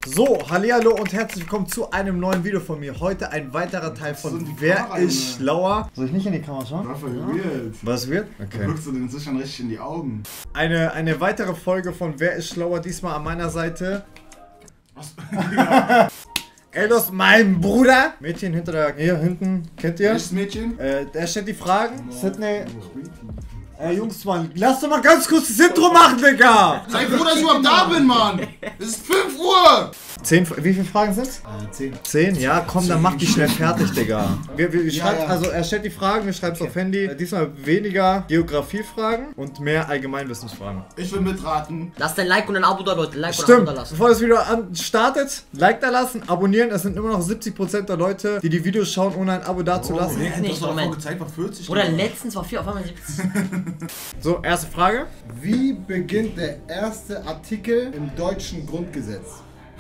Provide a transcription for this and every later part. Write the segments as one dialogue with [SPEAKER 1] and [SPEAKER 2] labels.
[SPEAKER 1] So, hallihallo und herzlich willkommen zu einem neuen Video von mir. Heute ein weiterer Teil von Wer ist schlauer? Soll ich nicht in die Kamera schauen?
[SPEAKER 2] Das war weird.
[SPEAKER 1] Was wird? Okay.
[SPEAKER 2] Da guckst du den Sichern richtig in die Augen.
[SPEAKER 1] Eine weitere Folge von Wer ist schlauer? Diesmal an meiner Seite.
[SPEAKER 2] Was?
[SPEAKER 1] Eldos, mein Bruder. Mädchen hinter der... Hier hinten, kennt ihr?
[SPEAKER 2] Welches Mädchen?
[SPEAKER 1] Der stellt die Fragen. Sydney. Jungs, Mann, lass doch mal ganz kurz das Intro machen, Digga!
[SPEAKER 2] Sei froh, dass ich überhaupt da bin, Mann! Es ist 5 Uhr!
[SPEAKER 1] 10, wie viele Fragen sind's?
[SPEAKER 2] 10.
[SPEAKER 1] 10? Ja, komm, dann mach die schnell fertig, Digga. Wir schreiben,
[SPEAKER 2] ja.
[SPEAKER 1] Also er stellt die Fragen, wir schreiben es auf Handy. Diesmal weniger Geografiefragen und mehr Allgemeinwissensfragen.
[SPEAKER 2] Ich will mitraten.
[SPEAKER 3] Lasst ein Like und ein Abo da, Leute. Like und ein
[SPEAKER 1] Stimmt,
[SPEAKER 3] Abo da lassen.
[SPEAKER 1] bevor das Video startet, Like da lassen, abonnieren. Es sind immer noch 70% der Leute, die die Videos schauen, ohne ein Abo da zu lassen.
[SPEAKER 3] Nee. nicht,
[SPEAKER 2] das war
[SPEAKER 3] Moment.
[SPEAKER 2] gezeigt, war 40.
[SPEAKER 3] Oder letztens war 4 auf einmal 70.
[SPEAKER 1] So, erste Frage.
[SPEAKER 4] Wie beginnt der erste Artikel im deutschen Grundgesetz?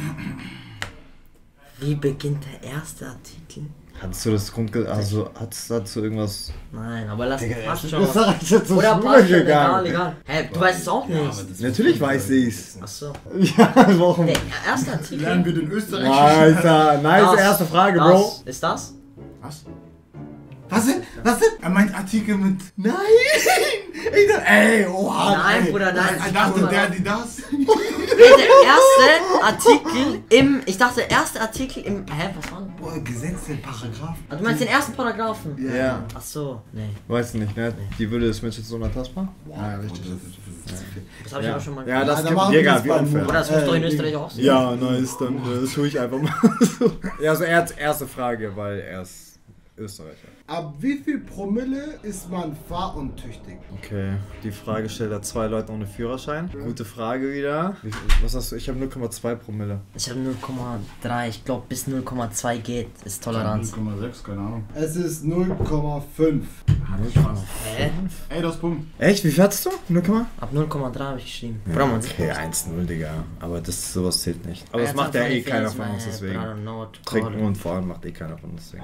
[SPEAKER 3] Wie beginnt der erste Artikel?
[SPEAKER 1] Hattest du das Grundgesetz, also hattest du irgendwas...
[SPEAKER 3] Nein, aber lass
[SPEAKER 1] Digga,
[SPEAKER 3] passt schon.
[SPEAKER 1] das sag ich jetzt so
[SPEAKER 3] Oder
[SPEAKER 1] Schule
[SPEAKER 3] passt schon,
[SPEAKER 1] gegangen.
[SPEAKER 3] egal. Hä, du weißt es auch nicht.
[SPEAKER 1] Natürlich weiß ich's.
[SPEAKER 3] Achso.
[SPEAKER 1] Ja, warum?
[SPEAKER 3] Der erste Artikel.
[SPEAKER 2] Lernen wir den Österreich.
[SPEAKER 1] Nice erste Frage, Bro.
[SPEAKER 3] Das, ist das?
[SPEAKER 2] Was?
[SPEAKER 4] Was denn? Was denn?
[SPEAKER 2] Er meint Artikel mit...
[SPEAKER 4] Nein! Ich dachte, ey, oha!
[SPEAKER 3] Nein,
[SPEAKER 4] ey.
[SPEAKER 3] Bruder, nein.
[SPEAKER 2] Er dachte, der, die das.
[SPEAKER 3] Der erste Artikel im. Ich dachte, der erste Artikel im. Hä, was war denn?
[SPEAKER 4] Boah, Gesetze, Paragraph.
[SPEAKER 3] Ah, du meinst den ersten Paragraphen?
[SPEAKER 1] Ja.
[SPEAKER 3] Achso, nee.
[SPEAKER 1] Weißt du nicht, ne? Die Würde ist mit so einer Taschbar?
[SPEAKER 4] Ja, richtig.
[SPEAKER 3] Das hab ich auch schon mal
[SPEAKER 1] Ja, das
[SPEAKER 4] da
[SPEAKER 1] gibt
[SPEAKER 4] machen wir
[SPEAKER 1] Digga,
[SPEAKER 4] jetzt
[SPEAKER 1] wie
[SPEAKER 4] mal
[SPEAKER 1] unfair.
[SPEAKER 3] Oder das muss doch in Österreich auch so.
[SPEAKER 1] Ja, nice, dann das tue ich einfach mal so. Ja, also erste Frage, weil er ist Österreicher.
[SPEAKER 4] Ab wie viel Promille ist man fahruntüchtig?
[SPEAKER 1] Okay, die Frage stellt da 2 Leute ohne Führerschein. Gute Frage wieder. Was hast du? Ich habe 0,2 Promille.
[SPEAKER 3] Ich habe 0,3. Ich glaube, bis 0,2 geht. Ist Toleranz.
[SPEAKER 2] 0,6, keine Ahnung.
[SPEAKER 4] Es ist 0,5.
[SPEAKER 3] Hä?
[SPEAKER 2] Ey, das Punkt.
[SPEAKER 1] Echt? Wie viel hattest du? 0,
[SPEAKER 3] Ab 0,3 habe ich geschrieben.
[SPEAKER 1] ja, okay, 1-0, Digga. Aber sowas zählt nicht. Aber das
[SPEAKER 3] That's
[SPEAKER 1] macht ja
[SPEAKER 3] not
[SPEAKER 1] eh
[SPEAKER 3] funny
[SPEAKER 1] keiner
[SPEAKER 3] face,
[SPEAKER 1] von uns,
[SPEAKER 3] man, but I
[SPEAKER 1] deswegen.
[SPEAKER 3] don't know what to call
[SPEAKER 1] Trinken
[SPEAKER 3] it.
[SPEAKER 1] und fahren macht eh keiner von uns, deswegen.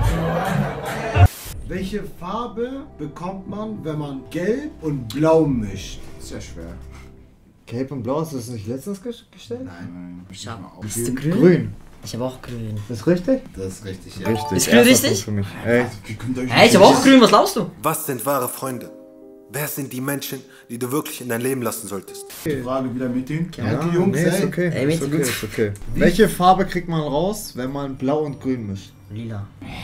[SPEAKER 4] Welche Farbe bekommt man, wenn man gelb und blau mischt?
[SPEAKER 2] Ist ja schwer.
[SPEAKER 1] Gelb und Blau, hast du das nicht letztens gestellt?
[SPEAKER 2] Nein,
[SPEAKER 3] Ich hab.
[SPEAKER 2] auf.
[SPEAKER 3] Bist du grün?
[SPEAKER 1] Grün.
[SPEAKER 3] Ich habe auch grün.
[SPEAKER 1] Ist richtig?
[SPEAKER 4] Das ist richtig, ja.
[SPEAKER 1] Richtig.
[SPEAKER 3] Ist grün
[SPEAKER 1] Erster
[SPEAKER 3] richtig?
[SPEAKER 1] Punkt für mich. Ey.
[SPEAKER 2] Ihr könnt euch
[SPEAKER 3] Hä, ich habe auch grün. Was glaubst du?
[SPEAKER 5] Was sind wahre Freunde? Wer sind die Menschen, die du wirklich in dein Leben lassen solltest?
[SPEAKER 2] die Frage wieder mit denen.
[SPEAKER 4] Danke, Jungs,
[SPEAKER 1] nee, ist
[SPEAKER 4] ey.
[SPEAKER 1] okay.
[SPEAKER 3] Ey,
[SPEAKER 1] ist
[SPEAKER 3] mit-
[SPEAKER 1] okay, ist okay. Welche Farbe kriegt man raus, wenn man Blau und Grün mischt?
[SPEAKER 3] Lila.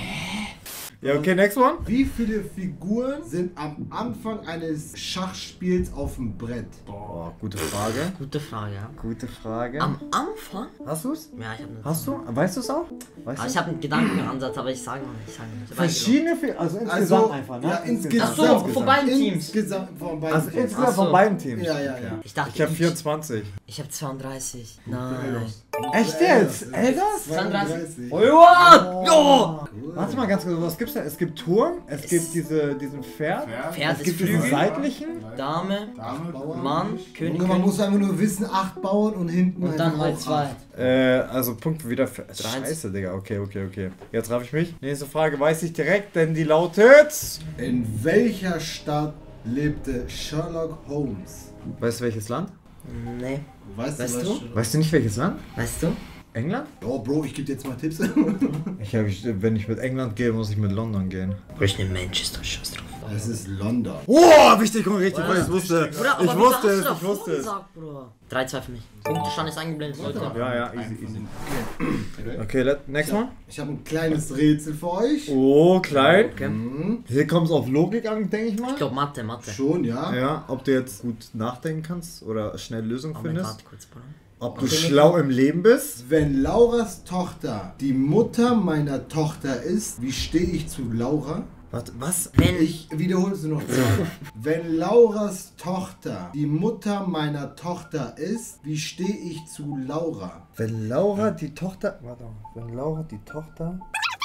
[SPEAKER 1] Ja, okay, next one.
[SPEAKER 4] Wie viele Figuren sind am Anfang eines Schachspiels auf dem Brett?
[SPEAKER 1] Oh, gute Frage.
[SPEAKER 3] Gute Frage, ja.
[SPEAKER 1] Gute Frage.
[SPEAKER 3] Am Anfang?
[SPEAKER 1] Hast du's?
[SPEAKER 3] Ja, ich habe eine.
[SPEAKER 1] Hast du? Weißt du es auch? Weißt
[SPEAKER 3] Aber
[SPEAKER 1] du?
[SPEAKER 3] ich habe einen Gedankenansatz, aber ich sage noch nicht. Ich sage noch nicht. Ich hab
[SPEAKER 1] Verschiedene Figuren, also insgesamt einfach, ne?
[SPEAKER 4] Ja, insgesamt.
[SPEAKER 3] Ach so, von beiden Teams.
[SPEAKER 4] Insgesamt von beiden
[SPEAKER 1] Also
[SPEAKER 4] Teams.
[SPEAKER 1] insgesamt
[SPEAKER 3] Ach so.
[SPEAKER 1] von beiden Teams.
[SPEAKER 4] Ja, ja, ja.
[SPEAKER 3] Ich dachte,
[SPEAKER 1] Ich habe 24.
[SPEAKER 3] Ich habe 32. Nein.
[SPEAKER 1] Echt jetzt? Ey, das?
[SPEAKER 3] 32.
[SPEAKER 4] 32.
[SPEAKER 3] Oh, what? Jo!
[SPEAKER 1] Warte mal ganz kurz, was gibt's da? Es gibt Turm, es gibt diesen Pferd,
[SPEAKER 3] Pferd
[SPEAKER 1] es
[SPEAKER 3] ist
[SPEAKER 1] gibt diesen
[SPEAKER 3] Flügel,
[SPEAKER 1] seitlichen.
[SPEAKER 3] Dame,
[SPEAKER 2] Dame.
[SPEAKER 3] Mann, König,
[SPEAKER 4] Junge, man muss einfach nur wissen, 8 Bauern und hinten
[SPEAKER 3] und dann
[SPEAKER 4] einfach
[SPEAKER 3] halt
[SPEAKER 4] auch
[SPEAKER 3] 2.
[SPEAKER 4] 8.
[SPEAKER 1] Also Punkt wieder für... Scheiße, Digga. Okay. Jetzt raff ich mich. Nächste Frage weiß ich direkt, denn die lautet...
[SPEAKER 4] In welcher Stadt lebte Sherlock Holmes?
[SPEAKER 1] Weißt du welches Land?
[SPEAKER 3] Nee.
[SPEAKER 4] Weißt
[SPEAKER 3] Weißt
[SPEAKER 4] was
[SPEAKER 3] du?
[SPEAKER 4] Sherlock-
[SPEAKER 1] Weißt du nicht welches Land?
[SPEAKER 3] Weißt du?
[SPEAKER 1] England?
[SPEAKER 4] Oh, Bro, ich gebe dir jetzt mal Tipps.
[SPEAKER 1] Wenn ich mit England gehe, muss ich mit London gehen.
[SPEAKER 3] Ich nehme Manchester, scheiß drauf.
[SPEAKER 4] Es ist London.
[SPEAKER 1] Oh, wichtig und richtig, weil ich wusste.
[SPEAKER 3] Bruder, aber
[SPEAKER 1] Ich
[SPEAKER 3] wieso
[SPEAKER 1] wusste
[SPEAKER 3] hast du
[SPEAKER 1] es, ich
[SPEAKER 3] davor
[SPEAKER 1] wusste es.
[SPEAKER 3] gesagt, Bruder? 3-2 für mich. Punktestand ist eingeblendet, Leute.
[SPEAKER 1] Ja, easy. Okay, next one.
[SPEAKER 4] Ich habe ein kleines Rätsel für euch.
[SPEAKER 1] Oh, klein.
[SPEAKER 3] Okay.
[SPEAKER 1] Hier kommt es auf Logik an, denke ich mal.
[SPEAKER 3] Ich glaube Mathe.
[SPEAKER 4] Schon, ja?
[SPEAKER 1] Ja, ob du jetzt gut nachdenken kannst oder schnell Lösungen
[SPEAKER 3] Moment,
[SPEAKER 1] findest.
[SPEAKER 3] warte kurz, Bruder.
[SPEAKER 1] Ob du schlau im Leben bist.
[SPEAKER 4] Wenn Lauras Tochter die Mutter meiner Tochter ist, wie stehe ich zu Laura?
[SPEAKER 1] Warte, was?
[SPEAKER 3] Wenn
[SPEAKER 4] Ich wiederhole es nur noch zweimal. Wenn Lauras Tochter die Mutter meiner Tochter ist, wie stehe ich zu Laura?
[SPEAKER 1] Wenn Laura die Tochter... Warte mal. Wenn Laura die Tochter...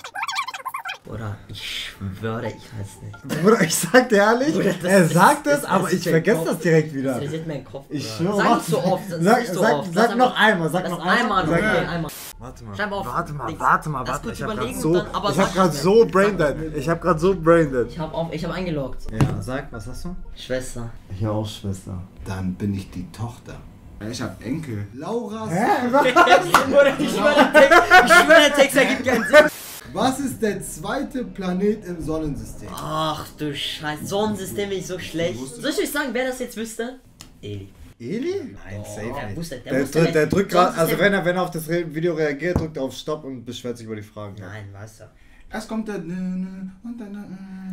[SPEAKER 3] Oder ich schwöre, ich weiß nicht.
[SPEAKER 1] Bruder, ich sag dir ehrlich,
[SPEAKER 3] Bruder, das
[SPEAKER 1] er
[SPEAKER 3] ist-
[SPEAKER 1] sagt es,
[SPEAKER 3] das
[SPEAKER 1] aber
[SPEAKER 3] ist
[SPEAKER 1] ich
[SPEAKER 3] der
[SPEAKER 1] vergesse
[SPEAKER 3] Kopf.
[SPEAKER 1] das direkt
[SPEAKER 3] Das
[SPEAKER 1] wieder.
[SPEAKER 3] irritiert meinen Kopf,
[SPEAKER 1] Ich
[SPEAKER 3] Bruder.
[SPEAKER 1] schwöre,
[SPEAKER 3] Sag
[SPEAKER 1] warte.
[SPEAKER 3] nicht so oft.
[SPEAKER 1] Sag,
[SPEAKER 3] nicht so
[SPEAKER 1] sag,
[SPEAKER 3] oft.
[SPEAKER 1] sag
[SPEAKER 3] Lass
[SPEAKER 1] noch
[SPEAKER 3] einfach-
[SPEAKER 1] einmal, sag
[SPEAKER 3] lass
[SPEAKER 1] noch
[SPEAKER 3] einmal.
[SPEAKER 1] Sag-
[SPEAKER 3] Okay, einmal.
[SPEAKER 1] Warte mal,
[SPEAKER 3] Schreib auf.
[SPEAKER 1] warte mal,
[SPEAKER 3] Links.
[SPEAKER 1] warte mal,
[SPEAKER 3] Lass
[SPEAKER 1] warte.
[SPEAKER 3] kurz
[SPEAKER 1] Ich hab grad
[SPEAKER 3] überlegen
[SPEAKER 1] so,
[SPEAKER 3] und dann- aber
[SPEAKER 1] ich
[SPEAKER 3] sag
[SPEAKER 1] hab grad
[SPEAKER 3] schnell.
[SPEAKER 1] so braindead. Ich hab grad so braindead.
[SPEAKER 3] Ich hab eingeloggt.
[SPEAKER 1] Ja, sag, was hast du?
[SPEAKER 3] Schwester.
[SPEAKER 1] Ich auch, Schwester.
[SPEAKER 4] Dann bin ich die Tochter.
[SPEAKER 2] Ja, ich hab Enkel.
[SPEAKER 4] Lauras.
[SPEAKER 3] Ich schwöre, der Text ergibt keinen Sinn.
[SPEAKER 4] Was ist der zweite Planet im Sonnensystem?
[SPEAKER 3] Ach du Scheiße, Sonnensystem bin ich so schlecht. Soll ich euch sagen, wer das jetzt wüsste? Eli.
[SPEAKER 1] Eli? Nein, safe
[SPEAKER 3] Der
[SPEAKER 1] nicht.
[SPEAKER 3] wusste,
[SPEAKER 1] Der drückt gerade, also
[SPEAKER 3] Sonnensystem-
[SPEAKER 1] wenn er auf das Video reagiert, drückt er auf Stopp und beschwert sich über die Fragen.
[SPEAKER 3] Nein, weißt du.
[SPEAKER 2] Erst kommt der und dann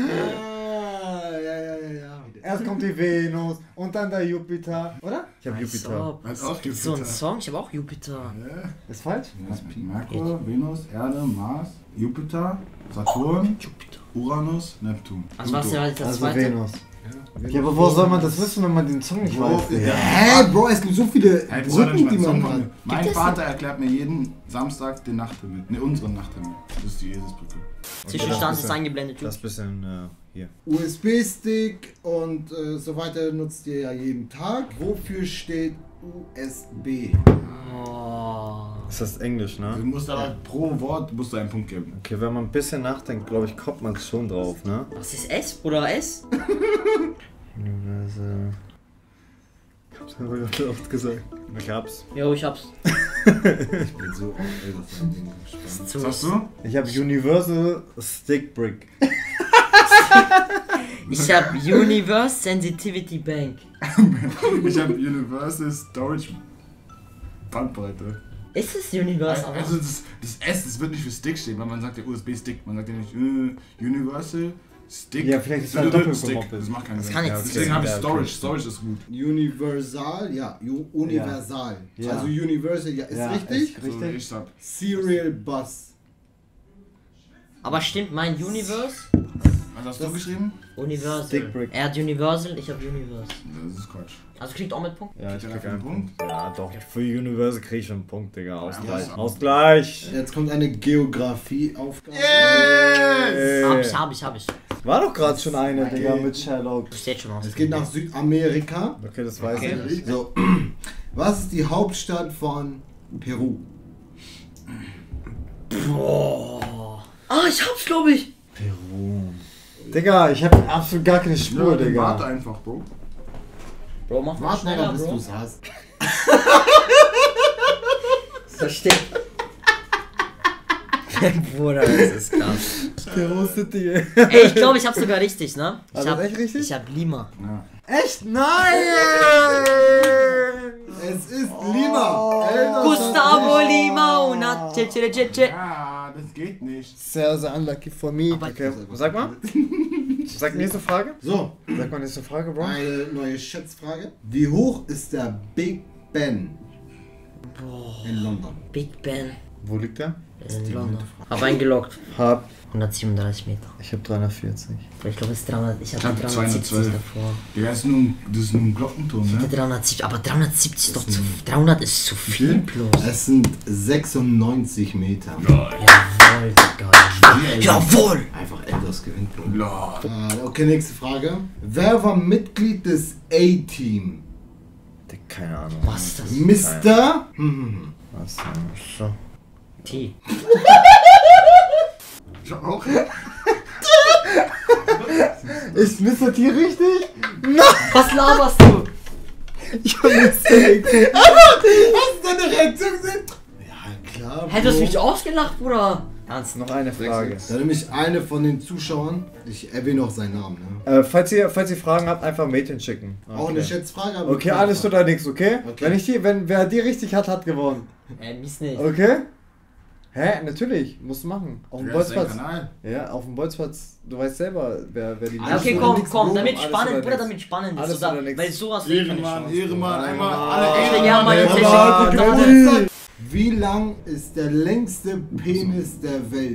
[SPEAKER 4] Ja.
[SPEAKER 1] Erst kommt die Venus und dann der Jupiter, oder? Ich habe
[SPEAKER 3] Als
[SPEAKER 1] Jupiter.
[SPEAKER 3] ob.
[SPEAKER 2] Hat auch
[SPEAKER 3] Gibt's so einen
[SPEAKER 2] Jupiter.
[SPEAKER 3] Song? Ich habe auch Jupiter.
[SPEAKER 1] Ist falsch?
[SPEAKER 2] Merkur, Venus, Erde, Mars, Jupiter, Saturn,
[SPEAKER 3] Jupiter.
[SPEAKER 2] Uranus, Neptun.
[SPEAKER 3] Also was ist ja das
[SPEAKER 1] Also
[SPEAKER 3] zweite?
[SPEAKER 1] Venus. Ja, aber wo soll man das wissen, wenn man den Song nicht weiß? Digga?
[SPEAKER 4] Hä, Bro, es gibt so viele
[SPEAKER 2] Hey, das war
[SPEAKER 4] Brücken,
[SPEAKER 2] nicht
[SPEAKER 4] die
[SPEAKER 2] mein
[SPEAKER 4] man
[SPEAKER 2] Song.
[SPEAKER 4] hat.
[SPEAKER 2] Mein
[SPEAKER 3] es
[SPEAKER 2] Vater erklärt mir jeden Samstag den Nachthimmel. Ne, unseren Nachthimmel. Das ist die Eselsbrücke.
[SPEAKER 3] Zwischenstand ist eingeblendet.
[SPEAKER 1] Das bisschen hier.
[SPEAKER 4] USB-Stick und so weiter nutzt ihr ja jeden Tag. Wofür steht USB?
[SPEAKER 3] Oh.
[SPEAKER 1] Ist das Englisch,
[SPEAKER 2] Du
[SPEAKER 1] ne?
[SPEAKER 2] musst aber pro Wort musst du einen Punkt geben.
[SPEAKER 1] Okay, wenn man ein bisschen nachdenkt, glaube ich, kommt man schon drauf, ne?
[SPEAKER 3] Was ist S, Bruder? S?
[SPEAKER 1] Universal. Ich hab's gerade oft gesagt. Ich hab's.
[SPEAKER 3] Jo, ich hab's.
[SPEAKER 4] Ich bin so auf das Ding gespannt.
[SPEAKER 2] Was hast du?
[SPEAKER 1] Ich habe Universal Stick Brick.
[SPEAKER 3] Ich hab Universe Sensitivity Bank.
[SPEAKER 2] Ich habe Universal Storage Bandbreite.
[SPEAKER 3] Ist es Universe?
[SPEAKER 2] Also das S, das wird nicht für Stick stehen, weil man sagt ja USB-Stick. Man sagt ja nicht Universal Stick.
[SPEAKER 1] Ja, vielleicht ist es halt doppelt
[SPEAKER 2] Stick.
[SPEAKER 1] gemoppelt.
[SPEAKER 2] Das macht keinen Sinn.
[SPEAKER 3] kann nicht
[SPEAKER 2] Ja,
[SPEAKER 3] sein.
[SPEAKER 2] deswegen habe ich
[SPEAKER 1] Ja, okay.
[SPEAKER 2] Storage. Storage ist gut.
[SPEAKER 4] Universal, ja, universal.
[SPEAKER 1] Ja.
[SPEAKER 4] Also Universal, ja, ist richtig.
[SPEAKER 1] Ist
[SPEAKER 2] So wie
[SPEAKER 1] richtig.
[SPEAKER 2] ich sag.
[SPEAKER 4] Serial Bus.
[SPEAKER 3] Aber stimmt mein Universe?
[SPEAKER 2] Was hast du geschrieben?
[SPEAKER 3] Universal.
[SPEAKER 1] Stickbrick.
[SPEAKER 3] Er hat Universal, ich hab Universe.
[SPEAKER 2] Das ist Quatsch.
[SPEAKER 3] Also kriegt auch mit Punkt?
[SPEAKER 1] Ja, ich
[SPEAKER 2] Kriegt er
[SPEAKER 1] krieg
[SPEAKER 2] dafür
[SPEAKER 1] einen
[SPEAKER 2] einen
[SPEAKER 1] Punkt. Ja, doch. Für Universal krieg ich schon einen Punkt, Digga. Ausgleich.
[SPEAKER 2] Ja.
[SPEAKER 1] Ausgleich!
[SPEAKER 4] Jetzt kommt eine Geografie-Aufgabe.
[SPEAKER 3] Hab ich.
[SPEAKER 1] War doch gerade schon eine, Digga, mit Sherlock.
[SPEAKER 3] Steht schon aus.
[SPEAKER 4] Es geht nach Südamerika.
[SPEAKER 1] Okay, das weiß
[SPEAKER 3] Okay.
[SPEAKER 1] ich.
[SPEAKER 4] So, was ist die Hauptstadt von Peru?
[SPEAKER 3] Ah, ich hab's, glaube ich.
[SPEAKER 1] Peru. Digga, ich hab absolut gar keine Spur,
[SPEAKER 2] Warte
[SPEAKER 1] Digga.
[SPEAKER 2] einfach, Bro.
[SPEAKER 3] Bro, mach mal
[SPEAKER 4] Warte
[SPEAKER 3] schneller,
[SPEAKER 4] mal, bis
[SPEAKER 3] Bro.
[SPEAKER 4] du es hast.
[SPEAKER 3] Versteht. Bruder, das ist krass.
[SPEAKER 1] Peru City.
[SPEAKER 3] Ey, ich glaube, ich hab's sogar richtig, ne?
[SPEAKER 1] War das echt richtig?
[SPEAKER 3] Ich hab Lima.
[SPEAKER 2] Ja.
[SPEAKER 1] Echt? Nein!
[SPEAKER 4] Es ist Lima. Ey,
[SPEAKER 3] Gustavo Lima, una che.
[SPEAKER 2] Ja, das geht nicht.
[SPEAKER 1] Sehr, sehr unlucky for me.
[SPEAKER 3] Aber-
[SPEAKER 1] Okay, sag mal. Sag nächste Frage.
[SPEAKER 4] So,
[SPEAKER 1] Sag mal nächste Frage, Bro.
[SPEAKER 4] eine neue Schätzfrage. Wie hoch ist der Big Ben in London?
[SPEAKER 3] Big Ben
[SPEAKER 1] Wo liegt der?
[SPEAKER 3] in London. Hab eingeloggt.
[SPEAKER 1] Hab.
[SPEAKER 3] 137 Meter.
[SPEAKER 1] Ich hab 340.
[SPEAKER 3] Ich glaube, es ist 300. Ich
[SPEAKER 2] Ich
[SPEAKER 3] hatte
[SPEAKER 2] hab
[SPEAKER 3] 370
[SPEAKER 2] 212.
[SPEAKER 3] davor.
[SPEAKER 2] Ja, das ist nur ein Glockenturm, ne?
[SPEAKER 3] 370, aber 370 ist doch zu. 300 ist zu viel bloß.
[SPEAKER 4] Es sind 96 Meter.
[SPEAKER 3] Jawohl, Digga. Jawohl!
[SPEAKER 4] Einfach etwas gewinnt, Bro.
[SPEAKER 2] Lol.
[SPEAKER 4] Okay, nächste Frage. Wer war Mitglied des A-Team?
[SPEAKER 1] Keine Ahnung.
[SPEAKER 3] Was ist das?
[SPEAKER 4] Mr.
[SPEAKER 1] Was? So.
[SPEAKER 3] T.
[SPEAKER 2] Ich hab auch.
[SPEAKER 1] Ist Mr. T richtig?
[SPEAKER 3] Was laberst du?
[SPEAKER 1] Ich hab Mr. T.
[SPEAKER 4] Hast du deine Reaktion gesehen? Ja, klar.
[SPEAKER 3] Hättest du
[SPEAKER 4] Bro.
[SPEAKER 3] mich ausgelacht, Bruder? Ernst?
[SPEAKER 1] Noch eine Frage.
[SPEAKER 4] Da nämlich eine von den Zuschauern, ich erwähne auch seinen Namen, ne?
[SPEAKER 1] Falls ihr Fragen habt, einfach Mädchen schicken.
[SPEAKER 4] Auch eine Schätzfrage, aber
[SPEAKER 1] Okay, alles oder nichts, okay?
[SPEAKER 4] Okay.
[SPEAKER 1] Wer die richtig hat, hat gewonnen.
[SPEAKER 3] Mies nicht.
[SPEAKER 1] Okay? Hä? Natürlich, musst du machen. Auf dem
[SPEAKER 2] Wer ist dein
[SPEAKER 1] Bolzplatz.
[SPEAKER 2] Kanal?
[SPEAKER 1] Ja, auf dem Bolzplatz. Du weißt selber, wer die
[SPEAKER 3] Ja, okay,
[SPEAKER 4] oder
[SPEAKER 3] komm,
[SPEAKER 4] nix,
[SPEAKER 3] komm,
[SPEAKER 4] Bro.
[SPEAKER 3] damit
[SPEAKER 1] Alles
[SPEAKER 3] spannend,
[SPEAKER 1] oder
[SPEAKER 3] Bruder,
[SPEAKER 1] nix.
[SPEAKER 3] damit spannend ist.
[SPEAKER 1] Alles
[SPEAKER 3] Oder,
[SPEAKER 1] oder nix.
[SPEAKER 3] weil sowas
[SPEAKER 2] Ehrenmann, Ehrenmann, einmal
[SPEAKER 1] Ah.
[SPEAKER 2] alle
[SPEAKER 3] Ja, Mann,
[SPEAKER 2] Ehrenmann.
[SPEAKER 3] jetzt
[SPEAKER 1] Aber-
[SPEAKER 3] Ehrenmann.
[SPEAKER 4] Wie lang ist der längste Penis der Welt?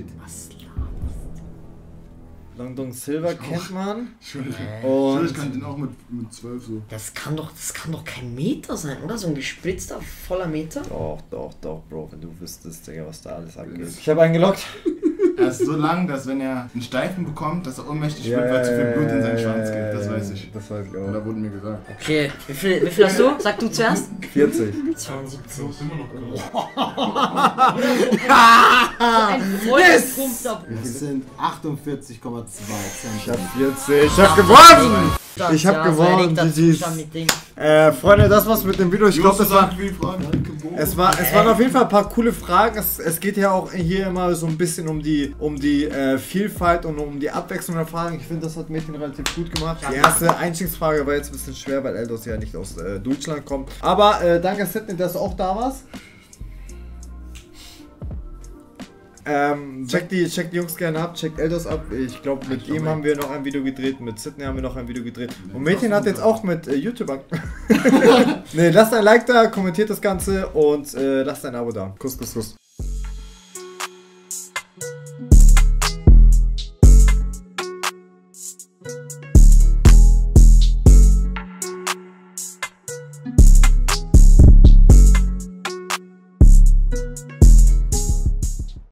[SPEAKER 1] Long Dong Silver kennt man.
[SPEAKER 2] Und ich kann den auch mit 12 so.
[SPEAKER 3] Das kann doch kein Meter sein, oder? So ein gespritzter, voller Meter?
[SPEAKER 1] Doch, Bro, wenn du wüsstest, Digga, was da alles abgeht. Ich habe eingeloggt.
[SPEAKER 2] Er ist so lang, dass wenn er einen Steifen bekommt, dass er ohnmächtig wird, weil zu viel Blut in seinen Schwanz geht. Das weiß ich.
[SPEAKER 1] Das weiß ich
[SPEAKER 2] Und
[SPEAKER 1] auch.
[SPEAKER 2] da wurde mir gesagt.
[SPEAKER 3] Okay, wie viel hast du? Sag du zuerst.
[SPEAKER 1] 40.
[SPEAKER 3] 72. Ein vollgepumpter Bruder.
[SPEAKER 4] Das sind 48,2
[SPEAKER 1] Ich
[SPEAKER 4] Cent.
[SPEAKER 1] hab 40. Ich hab gewonnen! Ich habe gewonnen. Freunde, das war's mit dem Video. Ich glaube, es waren auf jeden Fall ein paar coole Fragen. Es geht ja auch hier immer so ein bisschen um die Vielfalt und um die Abwechslung der Fragen. Ich finde, das hat Mädchen relativ gut gemacht. Die erste Einstiegsfrage war jetzt ein bisschen schwer, weil Eldos ja nicht aus Deutschland kommt. Aber danke Sidney, dass du auch da warst. Checkt die Jungs gerne ab, checkt Eldos ab. Ich glaube, mit ihm haben wir noch ein Video gedreht, mit Sidney haben wir noch ein Video gedreht. Und Mädchen hat jetzt auch mit YouTube an. Ne, lasst ein Like da, kommentiert das Ganze und lasst ein Abo da. Kuss, Kuss, Kuss.